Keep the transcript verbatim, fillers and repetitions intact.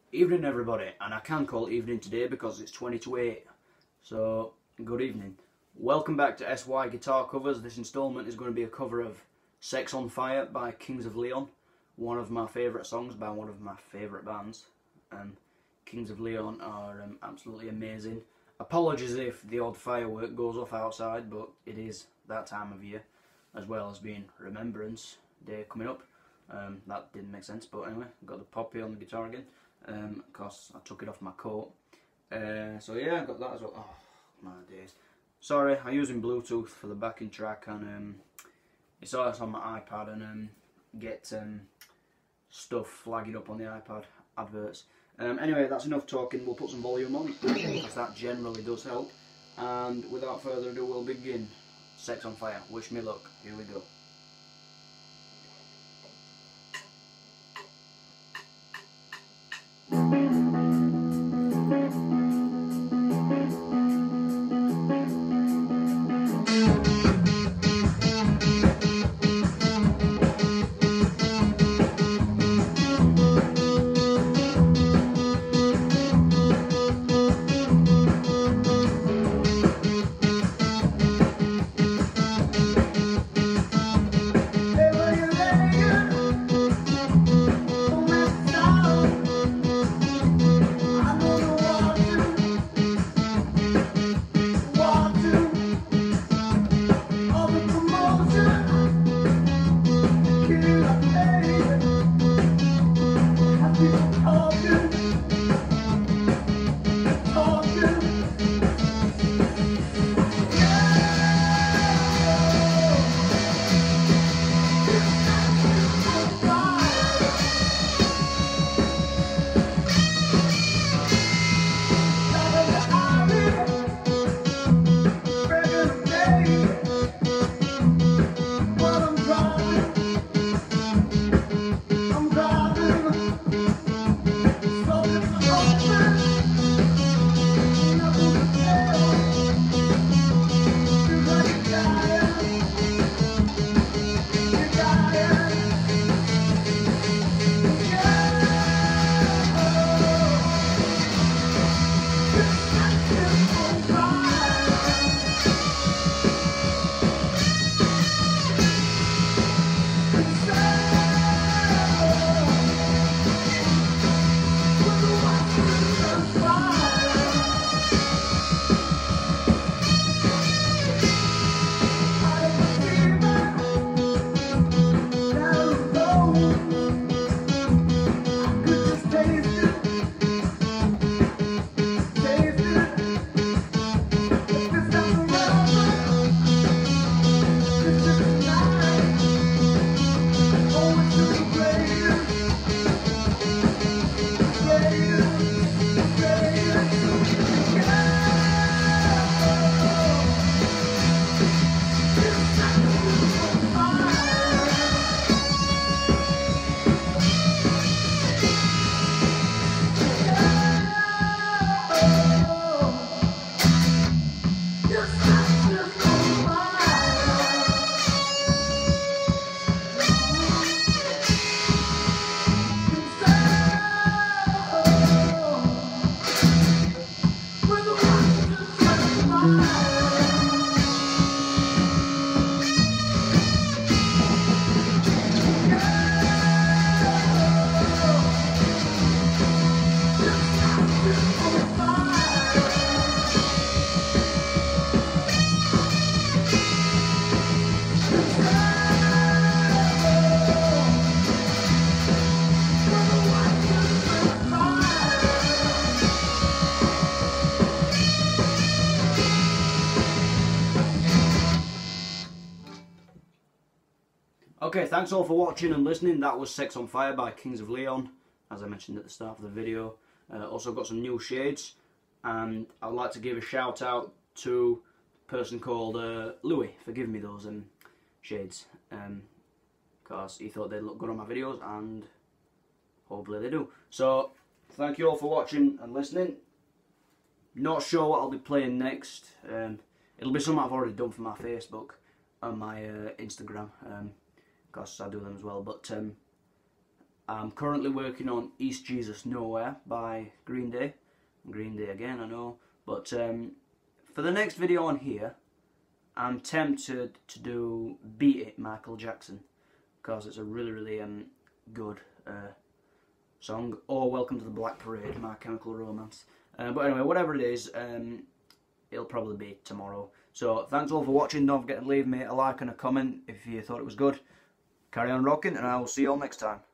Evening everybody, and I can call it evening today because it's twenty to eight, so good evening. Welcome back to S Y Guitar Covers. This instalment is going to be a cover of Sex on Fire by Kings of Leon, one of my favourite songs by one of my favourite bands. Um, Kings of Leon are um, absolutely amazing. Apologies if the odd firework goes off outside, but it is that time of year, as well as being Remembrance Day coming up. Um, that didn't make sense, but anyway, got the poppy on the guitar again. Um, because I took it off my coat. Uh, so yeah, I got that as well. Oh my days. Sorry, I'm using Bluetooth for the backing track, and um, it's all on my iPad, and um, get um, stuff flagging up on the iPad adverts. Um, anyway, that's enough talking. We'll put some volume on because that generally does help. And without further ado, we'll begin. Sex on Fire. Wish me luck. Here we go. Okay, thanks all for watching and listening. That was Sex on Fire by Kings of Leon, as I mentioned at the start of the video. Uh, also got some new shades, and I'd like to give a shout out to a person called uh, Louis for giving me those um, shades, because um, he thought they'd look good on my videos, and hopefully they do. So, thank you all for watching and listening. Not sure what I'll be playing next. Um, it'll be something I've already done for my Facebook and my uh, Instagram. Um, because I do them as well, but um, I'm currently working on East Jesus Nowhere by Green Day. Green Day again, I know. But um, for the next video on here, I'm tempted to do Beat It, Michael Jackson, because it's a really, really um, good uh, song. Or Welcome to the Black Parade, My Chemical Romance. Uh, but anyway, whatever it is, um, it'll probably be tomorrow. So thanks all for watching. Don't forget to leave me a like and a comment if you thought it was good. Carry on rocking, and I will see you all next time.